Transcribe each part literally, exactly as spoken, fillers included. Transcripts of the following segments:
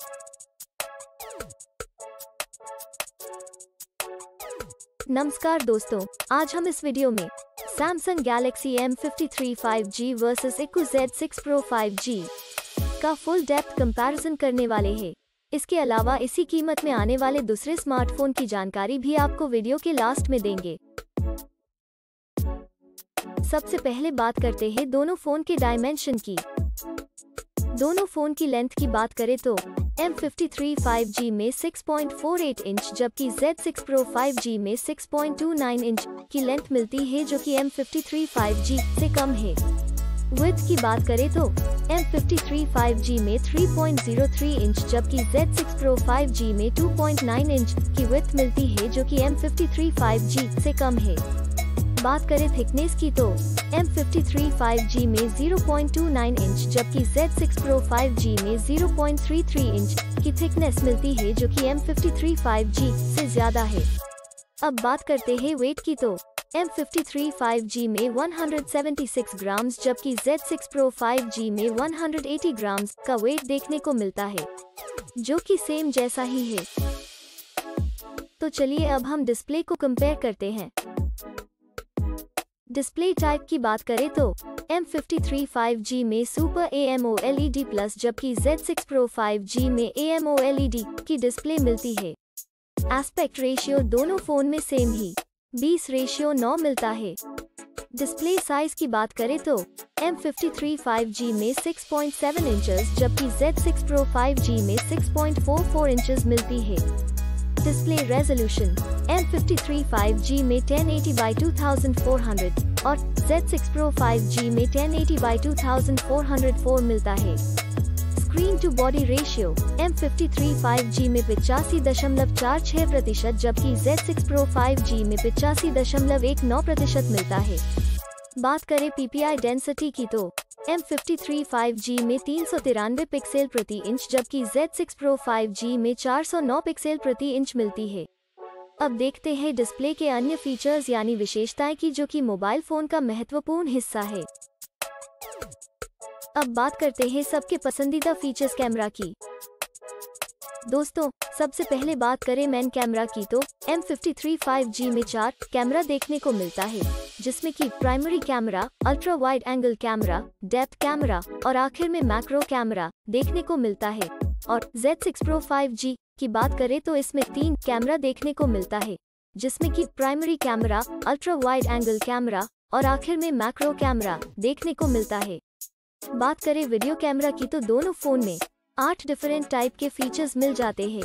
नमस्कार दोस्तों, आज हम इस वीडियो में Samsung Galaxy M fifty three five G versus Echo Z six Pro five G का फुल डेप्थ कंपैरिजन करने वाले हैं। इसके अलावा इसी कीमत में आने वाले दूसरे स्मार्टफोन की जानकारी भी आपको वीडियो के लास्ट में देंगे। सबसे पहले बात करते हैं दोनों फोन के डायमेंशन की। दोनों फोन की लेंथ की बात करें तो M fifty three five G में six point four eight inch जबकि Z six Pro five G में six point two nine inch की लेंथ मिलती है, जो कि M fifty three five G से कम है। विड्थ की बात करें तो M fifty three five G में three point zero three inch जबकि Z six Pro five G में टू पॉइंट नाइन इंच की विड्थ मिलती है, जो कि M fifty three five G से कम है। बात करें थिकनेस की तो M fifty three five G में zero point two nine inch जबकि Z six Pro five G में zero point three three inch की थिकनेस मिलती है, जो कि M fifty three five G से ज्यादा है। अब बात करते हैं वेट की तो M fifty three five G में one hundred seventy six grams जबकि Z six Pro five G में वन हंड्रेड एटी ग्राम्स का वेट देखने को मिलता है, जो कि सेम जैसा ही है। तो चलिए अब हम डिस्प्ले को कंपेयर करते हैं। डिस्प्ले टाइप की बात करें तो M fifty three five G में सुपर AMOLED प्लस जबकि Z six Pro five G में AMOLED की डिस्प्ले मिलती है। एस्पेक्ट रेशियो दोनों फोन में सेम ही बीस रेशियो नौ मिलता है। डिस्प्ले साइज की बात करें तो M fifty three five G में सिक्स पॉइंट सेवन इंचेस जबकि Z six Pro five G में six point four four inches मिलती है। Display resolution M fifty three five G में ten eighty by two thousand four hundred और Z six Pro five G में ten eighty by two thousand four hundred four मिलता है। Screen to body ratio M fifty three five G में पिचासी दशमलव चार छह प्रतिशत जबकि Z six Pro five G में पिचासी दशमलव एक नौ प्रतिशत मिलता है। बात करें पीपीआई डेंसिटी की तो M fifty three five G में तीन सौ तिरानवे पिक्सल प्रति इंच जबकि Z six Pro five G में चार सौ नौ पिक्सल प्रति इंच मिलती है। अब देखते हैं डिस्प्ले के अन्य फीचर्स यानी विशेषताएं की, जो कि मोबाइल फोन का महत्वपूर्ण हिस्सा है। अब बात करते हैं सबके पसंदीदा फीचर्स कैमरा की। दोस्तों, सबसे पहले बात करें मेन कैमरा की तो M fifty three five G में चार कैमरा देखने को मिलता है, जिसमें कि primary camera, ultra wide angle camera, depth camera और आखिर में मैक्रो कैमरा देखने को मिलता है। और Z six Pro five G की बात करें तो इसमें तीन कैमरा देखने को मिलता है, जिसमें कि primary camera, ultra wide angle camera और आखिर में मैक्रो कैमरा देखने को मिलता है। बात करें वीडियो कैमरा की तो दोनों फोन में आठ डिफरेंट टाइप के फीचर्स मिल जाते हैं।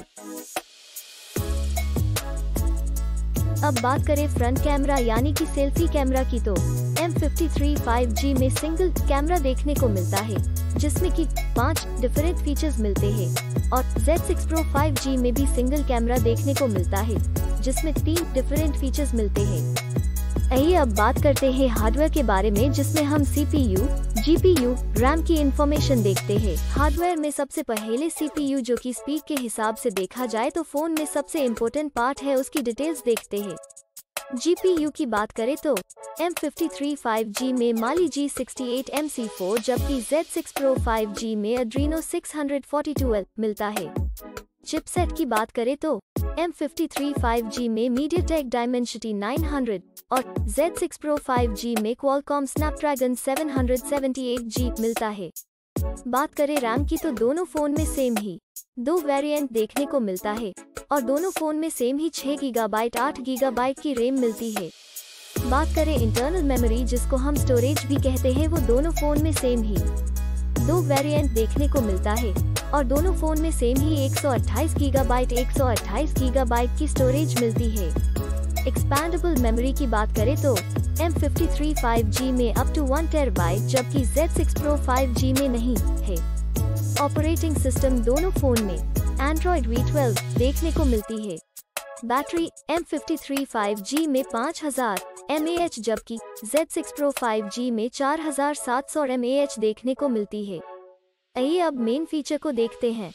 अब बात करें फ्रंट कैमरा यानी कि सेल्फी कैमरा की तो M fifty three five G में सिंगल कैमरा देखने को मिलता है, जिसमें कि पांच डिफरेंट फीचर्स मिलते हैं और Z six Pro five G में भी सिंगल कैमरा देखने को मिलता है, जिसमें तीन डिफरेंट फीचर्स मिलते हैं। आइए अब बात करते हैं हार्डवेयर के बारे में, जिसमें हम सीपीयू, जीपीयू, रैम की इंफॉर्मेशन देखते हैं। हार्डवेयर में सबसे पहले सीपीयू, जो कि स्पीड के हिसाब से देखा जाए तो फोन में सबसे इम्पोर्टेंट पार्ट है, उसकी डिटेल्स देखते हैं। जीपीयू की बात करें तो M fifty three five G में Mali G sixty eight M C four जबकि Z six Pro five G में Adreno six forty two L मिलता है। चिपसेट की बात करें तो M fifty three five G में MediaTek Dimensity नाइन हंड्रेड और Z six Pro five G में Qualcomm Snapdragon seven seventy eight G मिलता है। बात करें रैम की तो दोनों फोन में सेम ही दो वेरिएंट देखने को मिलता है और दोनों फोन में सेम ही छह गीगाबाइट आठ गीगाबाइट की रैम मिलती है। बात करें इंटरनल मेमोरी, जिसको हम स्टोरेज भी कहते हैं, वो दोनों फोन में सेम ही दो वेरिएंट देखने को मिलता है और दोनों फोन में सेम ही एक सौ अट्ठाईस गीगाबाइट एक सौ अट्ठाईस गीगाबाइट की स्टोरेज मिलती है। एक्सपैंडेबल मेमोरी की बात करें तो M fifty three five G में अप टू वन टेराबाइट जबकि Z six Pro five G में नहीं है। ऑपरेटिंग सिस्टम दोनों फोन में Android वी ट्वेल्व देखने को मिलती है। Battery M fifty three five G में पाँच हज़ार एम ए एच जबकि Z six Pro five G में चार हज़ार सात सौ एम ए एच देखने को मिलती है। आइए अब मेन फीचर को देखते हैं।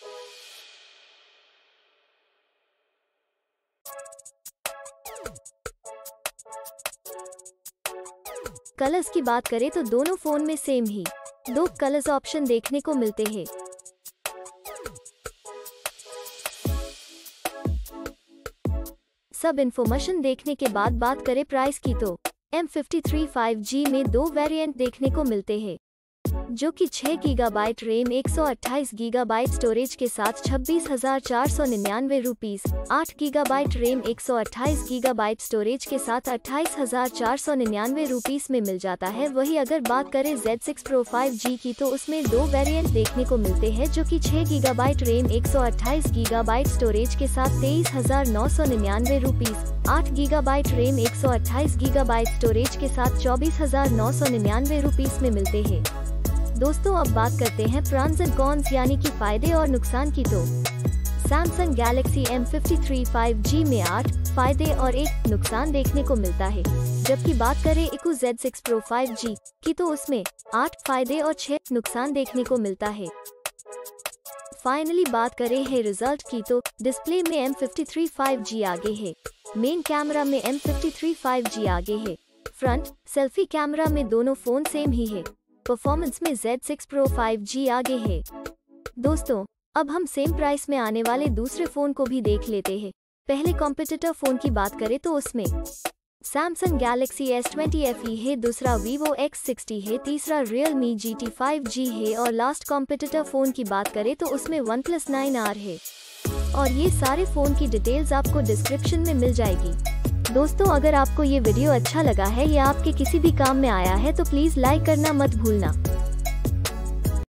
कलर्स की बात करें तो दोनों फोन में सेम ही दो कलर्स ऑप्शन देखने को मिलते हैं। सब इन्फॉर्मेशन देखने के बाद बात करें प्राइस की तो M fifty three five G में दो वेरिएंट देखने को मिलते हैं, जो कि छह गीगाबाइट रैम एक सौ अट्ठाईस गीगाबाइट स्टोरेज के साथ छब्बीस हजार चार सौ निन्यानवे रुपीस, आठ गीगाबाइट रैम एक सौ अट्ठाईस गीगाबाइट स्टोरेज के साथ अट्ठाईस हजार चार सौ निन्यानवे रुपीस में मिल जाता है। वही अगर बात करें Z six pro five G की तो उसमें दो वेरिएंट देखने को मिलते हैं, जो कि छह गीगाबाइट रैम एक सौ अट्ठाईस गीगाबाइट स्टोरेज के साथ तेईस हजार नौ सौ निन्यानवे रुपीस, आठ गीगाबाइट रैम एक सौ अट्ठाईस गीगाबाइट स्टोरेज के साथ चौबीस हजार नौ सौ निन्यानवे रुपीस में मिलते हैं। दोस्तों अब बात करते हैं प्रॉन्स एंड कॉन्स यानी कि फायदे और नुकसान की तो Samsung Galaxy M fifty three five G में आठ फायदे और एक नुकसान देखने को मिलता है, जबकि बात करें iQOO Z six pro five G की तो उसमें आठ फायदे और छह नुकसान देखने को मिलता है। फाइनली बात करें है रिजल्ट की तो डिस्प्ले में M fifty three five G आगे है, मेन कैमरा में M fifty three five G आगे है, फ्रंट सेल्फी कैमरा में दोनों फोन सेम ही है, परफॉर्मेंस में Z six pro five G आगे है। दोस्तों अब हम सेम प्राइस में आने वाले दूसरे फोन को भी देख लेते हैं। पहले कॉम्पिटिटर फोन की बात करें तो उसमें Samsung Galaxy S twenty F E है, दूसरा वीवो एक्स सिक्सटी है, तीसरा Realme G T five G है और लास्ट कॉम्पिटिटर फोन की बात करें तो उसमें वन प्लस नाइन आर है। और ये सारे फोन की डिटेल्स आपको डिस्क्रिप्शन में मिल जाएगी। दोस्तों अगर आपको ये वीडियो अच्छा लगा है या आपके किसी भी काम में आया है तो प्लीज लाइक करना मत भूलना।